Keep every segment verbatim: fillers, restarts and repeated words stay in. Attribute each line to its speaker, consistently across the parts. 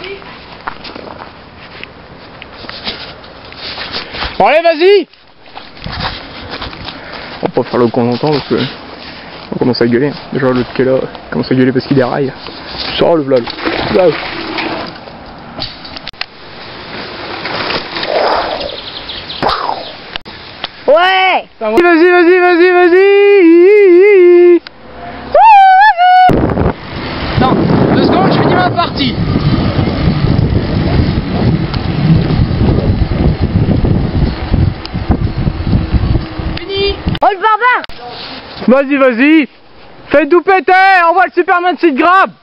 Speaker 1: Bon, allez, vas-y. On va pas faire le con longtemps parce que on commence à gueuler. Déjà l'autre qui est là commence à gueuler parce qu'il déraille. Sors le vlog. Là.
Speaker 2: Ouais.
Speaker 1: Vas-y, vas-y, vas-y, vas-y, vas-y. Non, deux secondes, je finis ma partie. Fini.
Speaker 2: Oh le barbare.
Speaker 1: Vas-y, vas-y. Fais tout péter, envoie le Superman Seed Grab.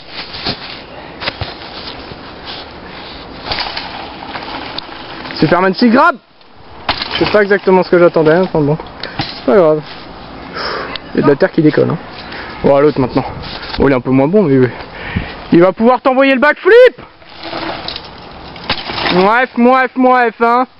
Speaker 1: Superman Seed Grab. Je sais pas exactement ce que j'attendais, hein, enfin bon. C'est pas grave. Il y a de la terre qui décolle. Hein. Bon, à l'autre maintenant. Bon, il est un peu moins bon, mais il va pouvoir t'envoyer le backflip. Bref, bref, bref, hein.